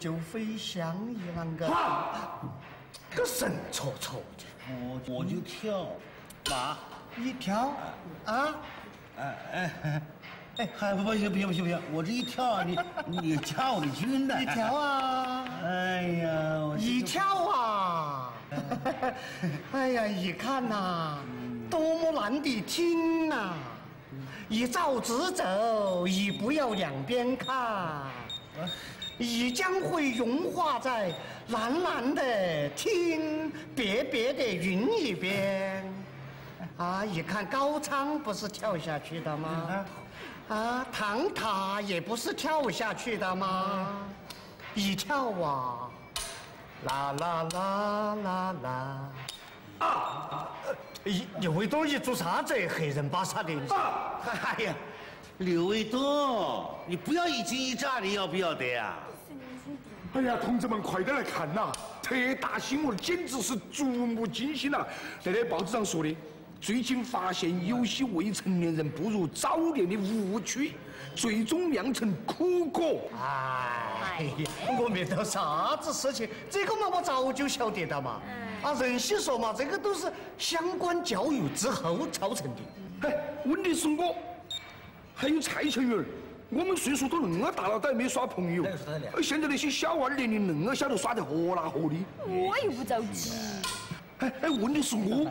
就飞翔一啷个。个神戳戳的。 我就跳，马一跳啊？ 还不行，我这一跳，你加我的军呢？ 一跳啊！ 哎呀， 一跳啊！哎呀，一看呐，多么难的听呐！一早直走，一步要两边看，一将会融化在蓝蓝的天，别别的云一边。啊，一看高仓不是跳下去的吗？啊，唐塔也不是跳下去的吗？一跳啊，啦啦啦啦啦！刘卫东，你做啥子？黑人巴萨的！ 哎呀，刘卫东，你不要一惊一乍的，要不要得呀？ 哎呀，同志们，快点来看呐！特大新闻，简直是触目惊心呐！那报纸上说的。最近发现有些未成年人步入早恋的误区，最终酿成苦果。 哎呀，我没得啥子事情，这个嘛我早就晓得的嘛。啊，人些说嘛，这个都是相关教育之后造成的。 哎，问题是我还有蔡成元，我们岁数都恁个大了，都还没耍朋友。现在那些小娃儿年龄恁个小，都耍得活拉活的。 我又不着急。 问题是我。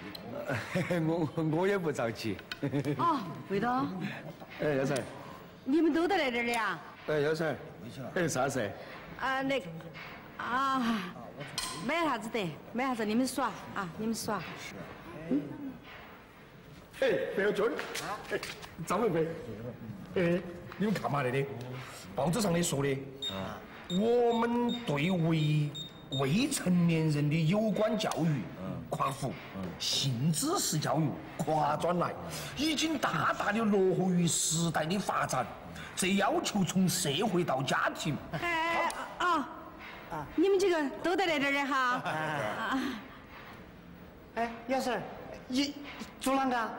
我也不着急。 哦，卫东。 哎，幺婶。 你们都在那儿的呀？ 哎，幺婶。哎，啥事？ 那个，没啥子的，没啥子，你们耍啊，你们耍。 哎，白小军。张维维。哎，你们看嘛，那里报纸上的说的，我们对未成年人的有关教育。夸父，性知识教育跨转来，已经大大的落后于时代的发展。这要求从社会到家庭。 你们几个都在那儿的哈。 哎，姚婶，你做啷个？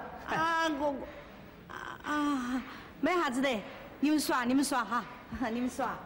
没啥子的，你们耍哈，你们耍。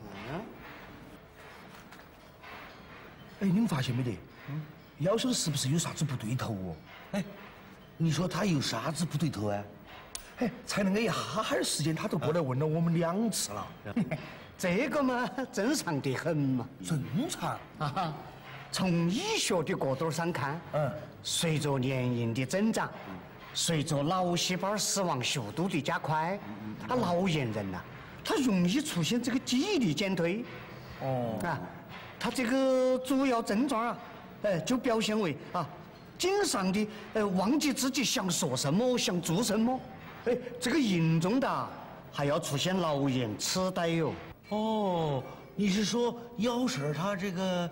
哎，你们发现没得？姚婶是不是有啥子不对头哦？ 哎，你说他有啥子不对头啊？ 哎，才那个一哈哈儿时间，他都过来问了我们2次了。 这个嘛，正常得很嘛。 正常啊！从医学的角度上看，随着年龄的增长，随着脑细胞死亡速度的加快，老年人呐，他容易出现这个记忆力减退。他这个主要症状啊。就表现为经常的忘记自己想说什么，想做什么。这个严重的还要出现老年痴呆哟。 哦，你是说姚婶她这个？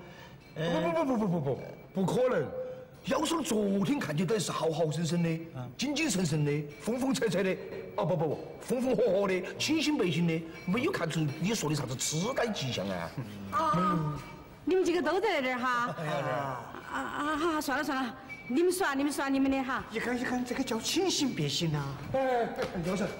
不可能。姚婶昨天看起来是好好生生的，精精神神的，风风采采的。风风火火的，清醒白醒的，没有看出你说的啥子痴呆迹象啊。 你们几个都在那儿哈？好，算了，你们耍你们的哈。 一看，这个叫清醒别醒啊！ 姚婶，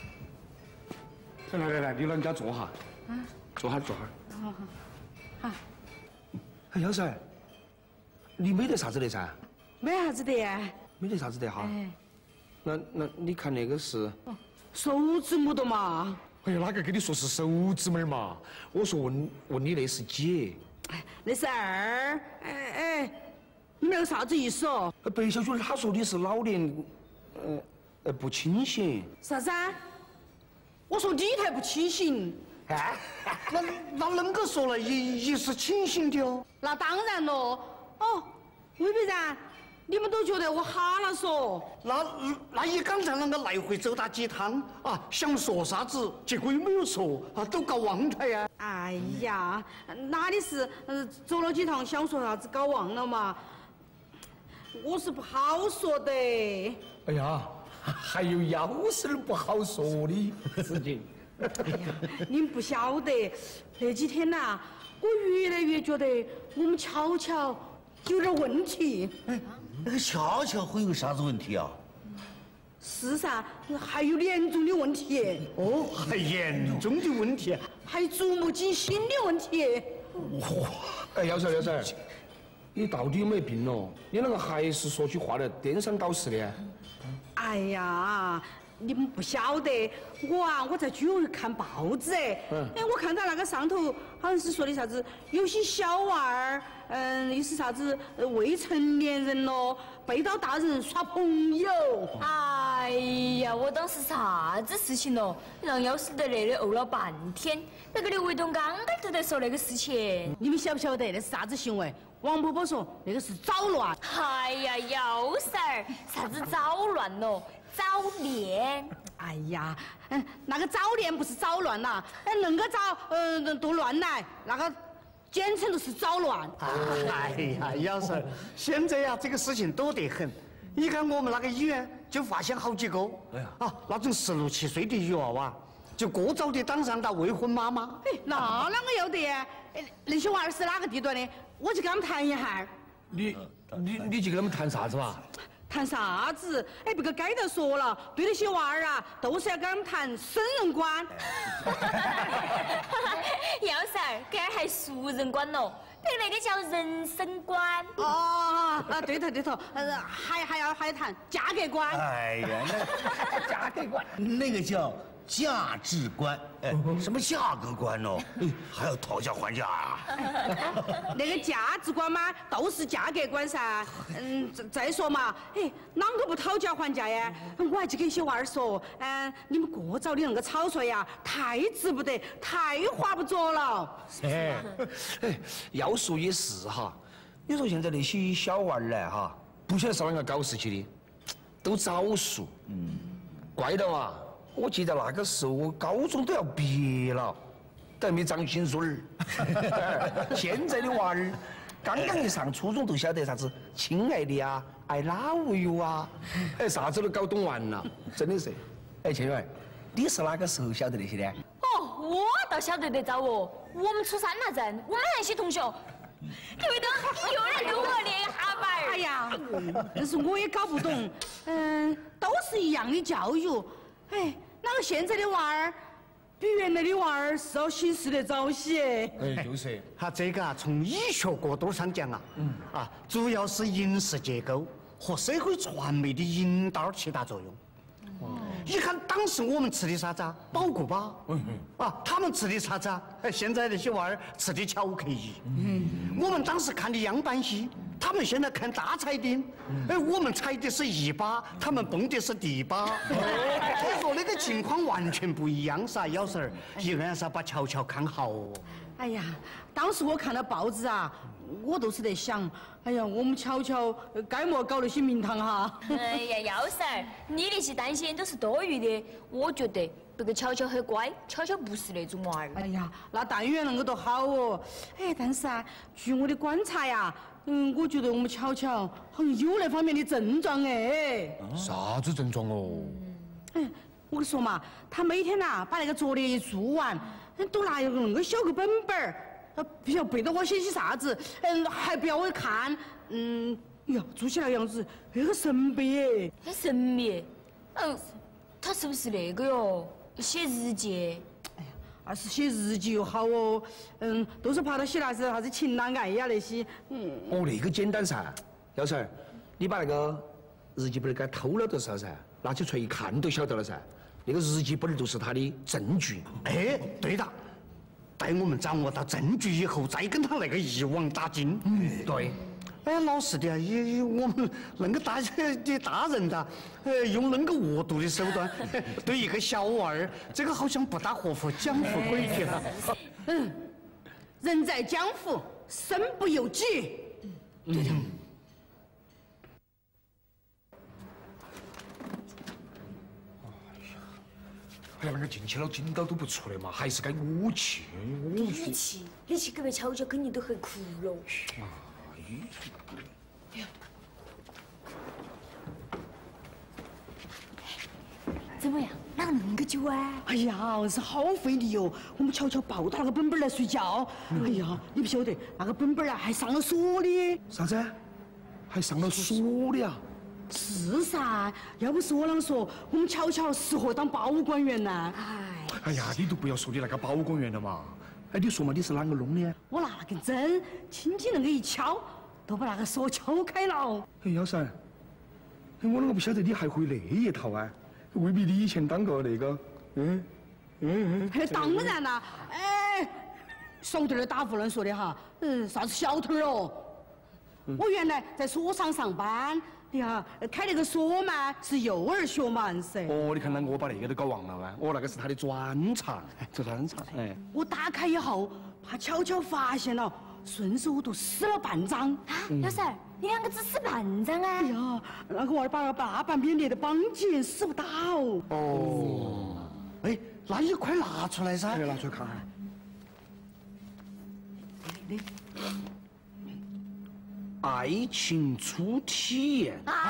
来，你老人家坐下，坐下。 好。 哎，姚婶，你没得啥子的噻？ 没啥子的呀。 没得啥子的哈。那你看那个是？ 手指母的嘛。 哎呀，哪个跟你说是手指门嘛？我说问你那是几？ 那是2。你那个啥子意思哦？ 白小军他说的是老年，不清醒。 啥子？我说你才不清醒。 那恁个说了也是清醒的哦。 那当然喽。魏北然，你们都觉得我哈了说。 那你刚才啷个来回走打几趟想说啥子，结果又没有说都搞忘了呀。 哎呀，哪里是走了几趟想说啥子搞忘了嘛？我是不好说的。 哎呀，还有姚婶不好说的事情。 哎呀，你们不晓得，那几天呐，我越来越觉得我们巧巧有点问题。 那个巧巧会有啥子问题啊？ 是噻，还有严重的问题。 还严重的问题？ 还触目惊心的问题。 哇！哎，姚三，你到底有没有病哦？你那个还是说句话来颠三倒四的。 哎呀，你们不晓得，我在居委会看报纸哎，我看到那个上头好像是说的啥子，有些小娃儿，又是啥子未成年人咯，背到大人耍朋友。 哎呀，我当时啥子事情咯，让姚师德累的呕了半天。那个刘卫东刚刚都在说那个事情。 你们晓不晓得那是啥子行为？王婆婆说那个是早乱。 哎呀，姚婶儿，啥子早乱咯？早恋。 哎呀，那个早恋不是早乱呐，恁个早都乱来，那个简称都是早乱。 哎呀，姚婶，现在呀，这个事情多得很。你看我们那个医院就发现好几个，那种16、17岁的女娃娃，就过早的当上了未婚妈妈。 哎，那啷个要得？那些娃儿是哪个地段的？我去跟他们谈一下。 你去跟他们谈啥子嘛？ 谈啥子？哎，别个该都说了，对那些娃儿啊，都是要跟他们谈生人观。 姚婶儿，这儿还熟人观咯，那个叫人生观。 对头，还要谈价格观。 哎呀，那价格观，那个叫价值观，什么价格观哦？还要讨价还价啊？ 那个价值观嘛，都是价格观噻。再说嘛，哎，啷个不讨价还价呀？我还去给些娃儿说，你们过早的那个草率呀，太值不得，太划不着了。 要说也是哈。你说现在那些小娃儿呢哈，不晓得是啷个搞事情的，都早熟。怪到啊！我记得那个时候我高中都要毕业了，都还没长心水儿。现在的娃儿刚刚一上初中都晓得啥子亲爱的啊、I love you 啊，啥子都搞懂完了，真的是。倩媛，你是哪个时候晓得那些的？ 哦，我倒晓得得早哦，我们初3那阵，我们那些同学，刘卫东，你又来溜我的哈巴儿。 哎呀，但是我也搞不懂，都是一样的教育，哎。那个现在的娃儿，比原来的娃儿是要醒世得早些。 就是。 这个从医学角度上讲主要是影视结构和社会传媒的引导起大作用。你看当时我们吃的啥子啊？保固吧。他们吃的啥子啊？现在那些娃儿吃的巧克力。我们当时看的样板戏。他们现在看大彩电，我们踩的是1把，他们蹦的是第8。所以说那个情况完全不一样噻，姚婶儿，一定是要把乔乔看好哦。 哎呀，当时我看了报纸啊，我都是在想，哎呀，我们乔乔该莫搞那些名堂哈。 哎呀，姚婶儿，你那些担心都是多余的。我觉得这个乔乔很乖，乔乔不是那种娃儿。 哎呀，那但愿那个都好哦。但是啊，据我的观察呀。我觉得我们乔乔好像有那方面的症状哎。 啥子症状哦？ 我跟你说嘛，他每天把那个作业一做完，都拿一个那个小个本本儿，不晓得背着我写些啥子，还不要我看，呀，做起来样子很神秘哎。 很神秘？他是不是那个哟？写日记？ 要是写日记又好哦，都是怕他写那是啥子情呐爱呀那些， 那个简单噻，姚婶儿，你把那个日记本给他偷了的时候噻，拿起出来一看都晓得了噻，那个日记本都是他的证据。 对的，待我们掌握到证据以后，再跟他那个一网打尽。 对。 老实的也我们那个大人的，用那个恶毒的手段对一个小娃儿，这个好像不大合乎江湖规矩了。 人在江湖，身不由己。对的。 哎呀，那个进去了，紧到都不出来嘛，还是该我去。 你去隔壁乔乔肯定都很苦了。怎么样？哪个弄个久啊？ 哎呀，是好费力哟！我们乔乔抱到那个本本来睡觉。哎呀，你不晓得那个本本还上了锁的。 啥子？还上了锁的啊？ 是噻，要不是我啷说，我们乔乔适合当保管员呢？ 哎哎呀，你都不要说你那个保公园了嘛。哎，你说嘛，你是啷个弄的？ 我拿那根针，轻轻那个一敲，都把那个锁敲开了。 哎，幺婶，我啷个不晓得你还会那一套啊？未必你以前当过那个， 当然啦，哎，手头的打胡乱说的哈，啥子小偷哦？我原来在锁厂上班，你看开那个锁嘛是幼儿学嘛噻。 哦，你看那我把那个都搞忘了哇！哦，那个是他的专长，专长。哎， 我打开以后，他悄悄发现了，顺手我都撕了半张。 幺婶，你两个只撕半张啊？ 哎呀，那个娃儿把那大半边裂的绑紧，撕不到。 哦，哎，那你快拿出来噻！ 拿出来看看。爱情初体验啊！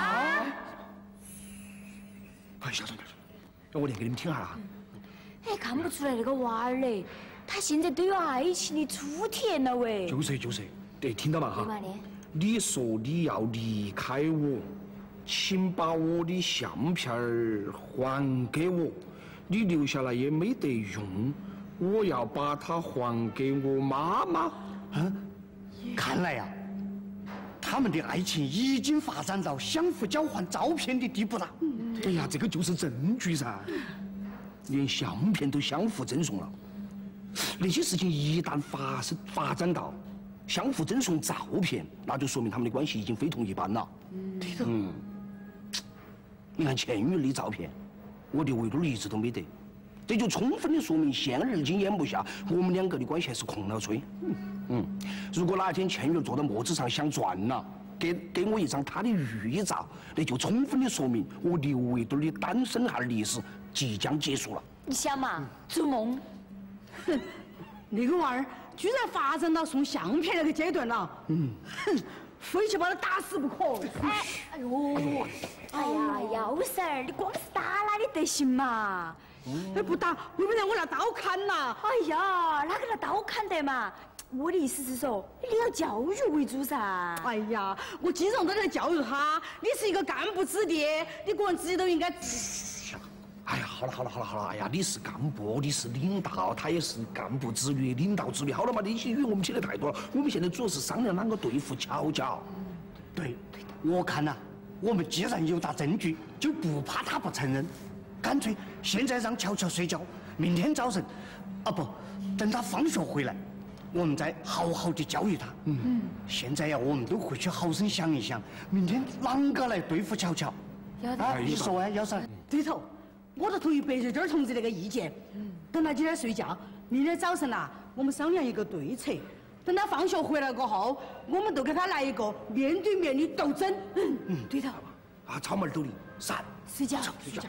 哎，小声点，我念给你们听下啊。 哎，看不出来那个娃儿嘞，他现在都有爱情的初体验了喂。 就是，对，听到嘛哈？你说你要离开我，请把我的相片儿还给我，你留下来也没得用，我要把它还给我妈妈。 看来呀，他们的爱情已经发展到相互交换照片的地步了。 哎呀，这个就是证据噻，连相片都相互赠送了。那些事情一旦发展到相互赠送照片，那就说明他们的关系已经非同一般了。 对头。 你看倩玉的照片，我的围墩一直都没得，这就充分的说明现而今眼目下我们两个的关系还是空了吹。如果哪一天倩玉坐到磨子上想转了，给我一张她的玉照，那就充分的说明我刘围墩的单身汉历史即将结束了。 你想嘛，做梦。 哼，那个娃儿居然发展到送相片那个阶段了。非去把他打死不可。 哎呦，哎呀，幺婶，你光是打哪里得行嘛？ 哎，不打，会不会让我拿刀砍呐？ 哎呀，哪个拿刀砍得嘛？我的意思是说，你要教育为主噻。 哎呀，我经常都在教育他，你是一个干部子弟，你个人自己都应该。 哎呀，好了！哎呀，你是干部，你是领导，他也是干部子女、领导子女。好了嘛，那些与我们讲的太多了。我们现在主要是商量啷个对付巧巧。 对，我看呐，我们既然有大证据，就不怕他不承认，干脆现在让巧巧睡觉，明天早晨，等他放学回来，我们再好好的教育他。现在呀，我们都回去好生想一想，明天啷个来对付巧巧？你说啊，幺婶。 对头。我都同意白瑞珍同志那个意见。等他今天睡觉，明天早晨呐，我们商量一个对策。等他放学回来过后，我们都给他来一个面对面的斗争。对头。 啊，草帽斗笠，散， 睡觉。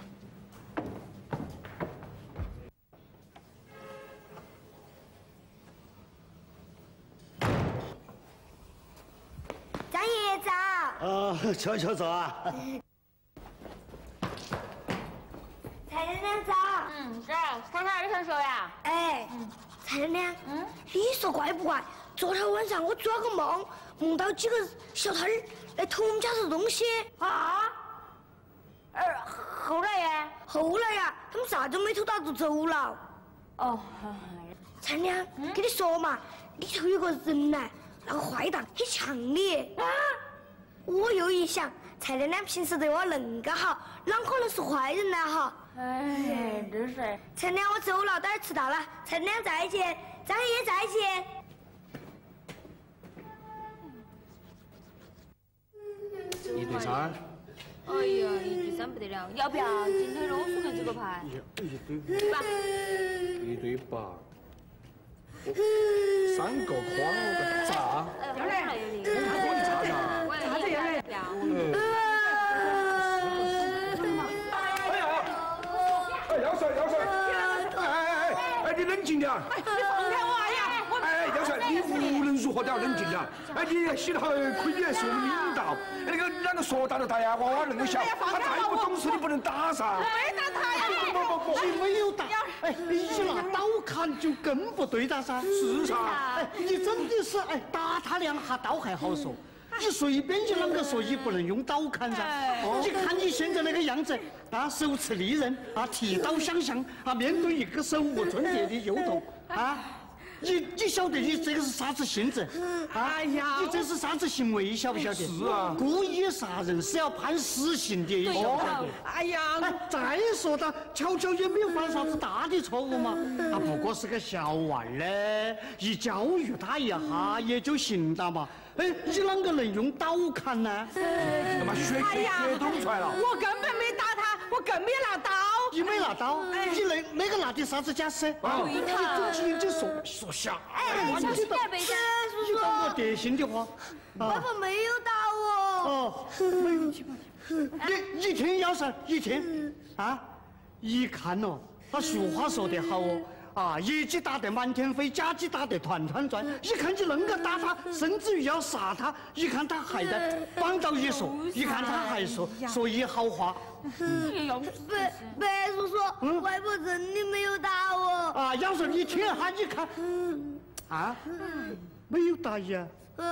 张爷爷早。 巧巧早啊。 蔡娘娘早。 是，看看你看说呀。 哎，蔡娘娘，你说怪不怪？昨天晚上我做了个梦，梦到几个小偷来偷我们家的东西。 啊？后来呀？ 后来呀，他们啥都没偷到就走了。 哦。 蔡娘，跟你说嘛，里头有个人呢，那个坏蛋很强烈啊。我又一想，蔡娘娘平时对我恁个好，啷可能是坏人呢哈？ 哎，真是。 蔡娘，我走了，待会儿迟到了。蔡娘再见，张爷爷再见。 1对3。 哎呀，1对3不得了，要不要今天啰嗦看这个牌 1对8。3个框个炸。 要来， 可以炸噻。 啥子要来？ 姚婶，哎，你冷静点。 你放开我呀！ 哎，姚婶，你无论如何都要冷静点。哎，你洗头亏你还是我们领导，那个说打就打呀，娃娃那么小，他再不懂事你不能打噻。 我没打他呀！ 不，你没有打。哎，你拿刀砍就更不对了噻。 是噻。 哎，你真的是打他2下刀还好说， 你随便就啷个说也不能用刀砍噻。你看你现在那个样子，啊，手持利刃，啊，提刀相向，啊，面对一个手无寸铁的幼童，啊。你晓得你这个是啥子性质？哎呀，你这是啥子行为？晓不晓得？ 是啊， 故意杀人是要判死刑的，晓不晓得？哎呀，再说到巧巧也没有犯啥子大的错误嘛，他不过是个小娃儿嘞，一教育他一下也就行了嘛。哎，你啷个能用刀砍呢？ 他妈血捅出来了！ 我根本没打他，我更没拿刀。 你没拿刀？你那个拿的啥子家私？啊，你总经就说瞎。 哎，小心点，贝子。 你当我德行的话， 爸爸没有打我。 哦，没有情况。你一听要是一听啊，一看哦，他俗话说得好哦。啊，一击打得满天飞，假击打得团团转。一看就恁个打他，甚至于要杀他。一看他还在帮到一说，一看他还说一好话。 白叔叔，外婆真的没有打我。 啊，要是你听下，你看，啊，没有打你啊？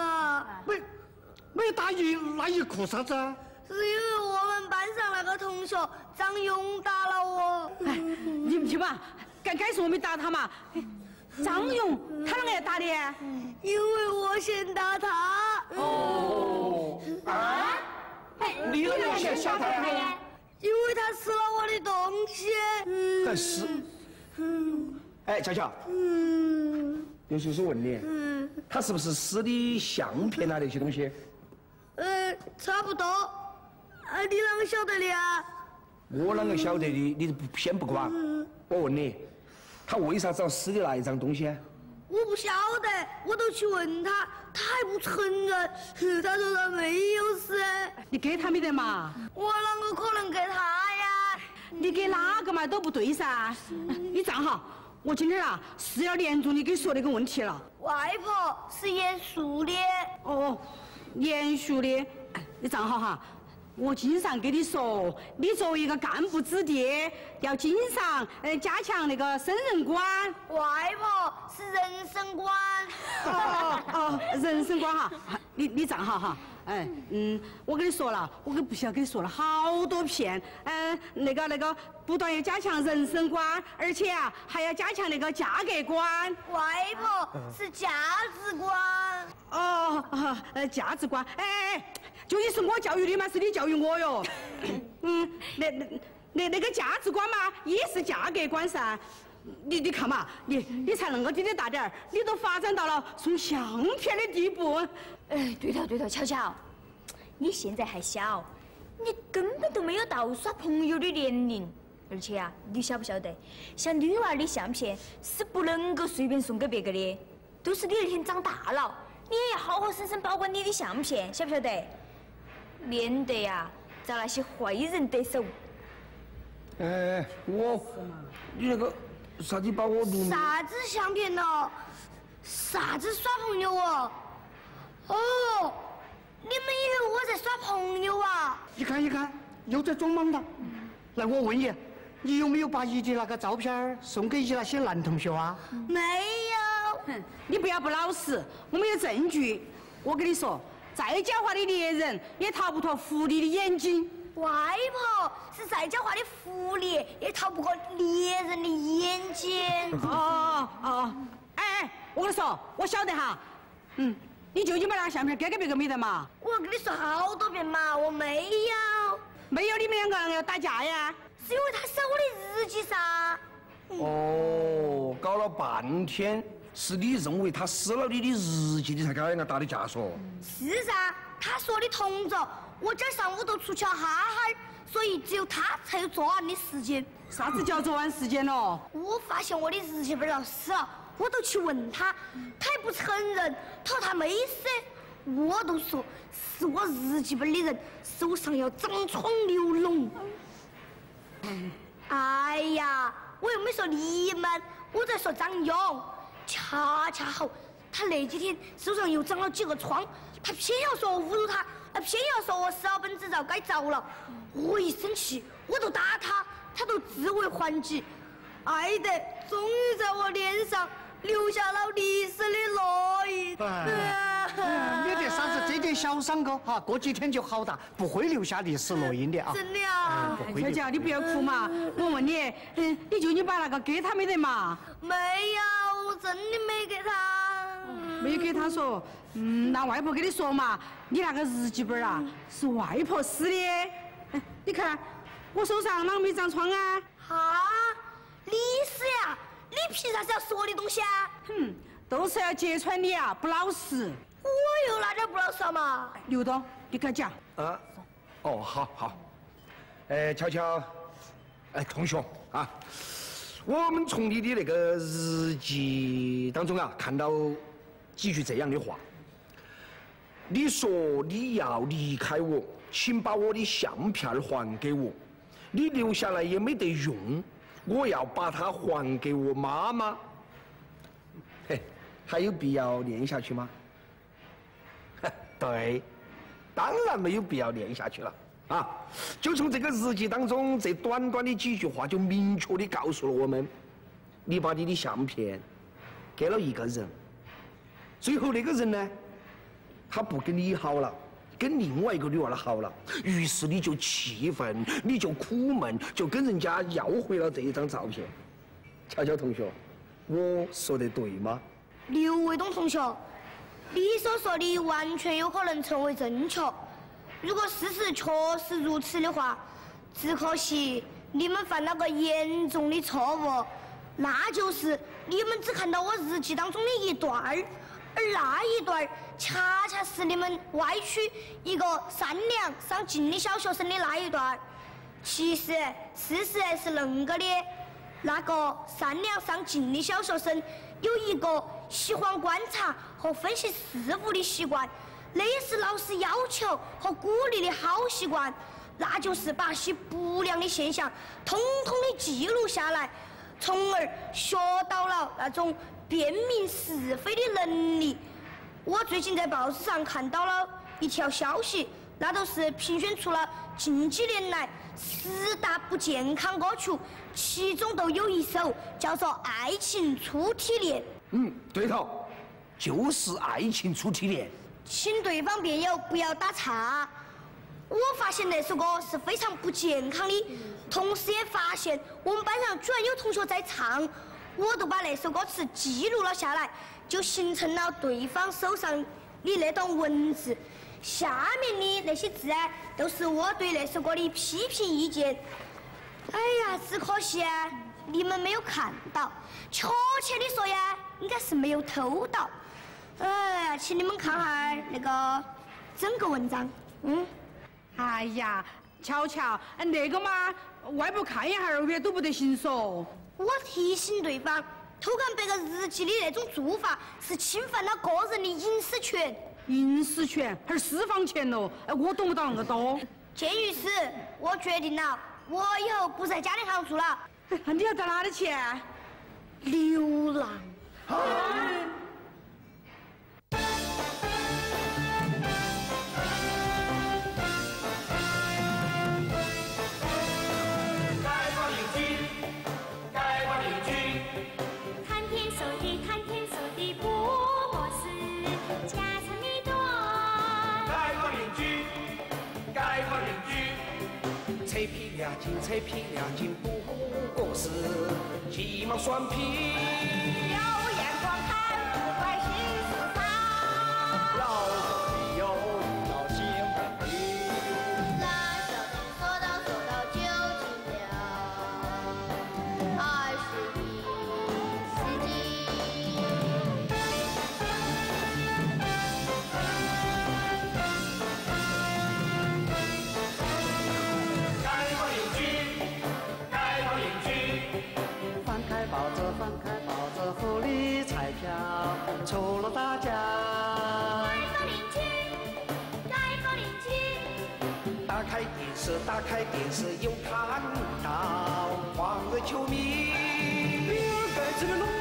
没有打你，那你哭啥子啊？ 是因为我们班上那个同学张勇打了我。 哎，你们听嘛。该说我没打他嘛？张勇，他啷个要打你？ 因为我先打他。 哦。啊？你啷个先杀他呀？ 因为他撕了我的东西。 但是，哎，巧巧，刘叔叔问你，他是不是撕的相片啊那些东西？ 差不多。你啷个晓得的啊？ 我啷个晓得的？你先不管。我问你。他为啥子要撕的那一张东西？ 我不晓得，我都去问他，他还不承认。他说他没有撕。 你给他没得嘛？ 我啷个可能给他呀？ 你给哪个嘛都不对噻。你站好，我今天啊是要连住你给说那个问题了。 外婆是严肃的。 哦，严肃的。你站好哈。我经常跟你说，你作为一个干部子弟，要经常加强那个生人观。 外婆是人生观。 人生观哈，你站好哈。我跟你说了，我不晓得跟你说了好多遍。那个，不但要加强人生观，而且啊还要加强那个价格观。 外婆是价值观。 价值观。究竟是我教育你吗？是你教育我哟。那个价值观嘛，也是价格观噻。你看嘛，你才恁个滴滴大点儿，你都发展到了送相片的地步。 对头，巧巧，你现在还小，你根本都没有到耍朋友的年龄。而且啊，你晓不晓得，像女娃的相片是不能够随便送给别个的，都是你那天长大了，你也要好好生生保管你的相片，晓不晓得？免得呀遭那些坏人得手。 你那个啥子把我录？ 啥子相片哦？啥子耍朋友哦？你们以为我在耍朋友啊？ 一看，又在装莽了。来，我问你有没有把你的那个照片送给你那些男同学啊？ 没有。 你不要不老实，我们有证据。我跟你说，再狡猾的猎人也逃不脱狐狸的眼睛。 外婆是再狡猾的狐狸，也逃不过猎人的眼睛。 我跟你说，我晓得哈。你究竟把那个相片给别个没得嘛？ 我跟你说好多遍嘛，我没有。 没有，你们两个人要打架呀？ 是因为他撕我的日记噻。 搞了半天是你认为他撕了你的日记，你才跟他打的架嗦？ 是噻，他是我的同桌，我今儿上午都出去了哈哈，所以只有他才有作案的时间。 啥子叫作案时间咯？ 我发现我的日记本要撕了，我都去问他，他也不承认，他说他没撕。我都说是我日记本的人手上要长疮流脓。哎呀，我又没说你们，我在说张勇。恰好他那几天手上又长了几个疮，他偏要说我侮辱他，偏要说我撕了本执照该遭了。我一生气，我就打他，他都自卫还击，爱得终于在我脸上留下了历史的烙印。 没得啥子这点小伤哥哈，过几天就好了，不会留下历史录音的啊。 真的啊？ 小乔，你不要哭嘛。我问你，你就你把那个给他没得嘛？ 没有，我真的没给他。 没有给他说。那外婆跟你说嘛，你那个日记本啊是外婆撕的。你看我手上啷个没长疮啊？ 啊，你是呀？你凭啥子要说我的东西啊？ 都是要揭穿你啊，不老实。 我有哪点不老实嘛？ 刘东，你给他讲。 啊，哦，好。巧巧，同学啊，我们从你的那个日记当中啊，看到几句这样的话。你说你要离开我，请把我的相片还给我。你留下来也没得用，我要把它还给我妈妈。嘿，还有必要念下去吗？对，当然没有必要念下去了啊！就从这个日记当中，这短短的几句话，就明确地告诉了我们：你把你的相片给了一个人，最后那个人呢，他不跟你好了，跟另外一个女娃好了，于是你就气愤，你就苦闷，就跟人家要回了这一张照片。巧巧同学，我说的对吗？ 刘卫东同学，你所说的完全有可能成为正确。如果事实确实如此的话，只可惜你们犯了个严重的错误，那就是你们只看到我日记当中的一段儿，而那一段儿恰恰是你们歪曲一个善良上进的小学生的那一段儿。其实事实是恁个的，那个善良上进的小学生有一个喜欢观察和分析事物的习惯，那也是老师要求和鼓励的好习惯，那就是把些不良的现象统统的记录下来，从而学到了那种辨明是非的能力。我最近在报纸上看到了一条消息，那都是评选出了近几年来10大不健康歌曲，其中都有一首叫做《爱情初体恋》。 对头，就是《爱情初体恋》。 请对方辩友不要打岔。我发现那首歌是非常不健康的，同时也发现我们班上居然有同学在唱，我都把那首歌词记录了下来，就形成了对方手上的那段文字。下面的那些字啊，都是我对那首歌的批评意见。哎呀，只可惜啊，你们没有看到，确切的说呀，应该是没有偷到。请你们看下那个整个文章。 哎呀，巧巧，那个嘛，外婆看一下儿阅读不得行嗦。 我提醒对方，偷看别个日记的那种做法是侵犯了个人的隐私权。 隐私权还是私房钱喽？我懂不到那么多。 鉴于此，我决定了，我以后不在家里常住了。 你要到哪里去？ 流浪。 扯皮亮筋不过是鸡毛蒜皮， 有眼光看不惯心思脏， 老子有老心很皮， 蓝小姐说到就尽了，爱是一世纪。 翻开报纸，福利彩票抽了大奖。 盖个邻居，盖个邻居。 打开电视又看到黄的球迷，比尔盖茨的